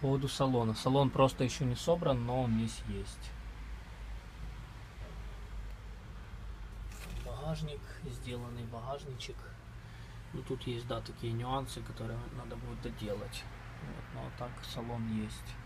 поводу салона. Салон просто еще не собран, но он весь есть. Багажник, сделанный багажничек. Ну тут есть, да, такие нюансы, которые надо будет доделать. Вот, но так салон есть.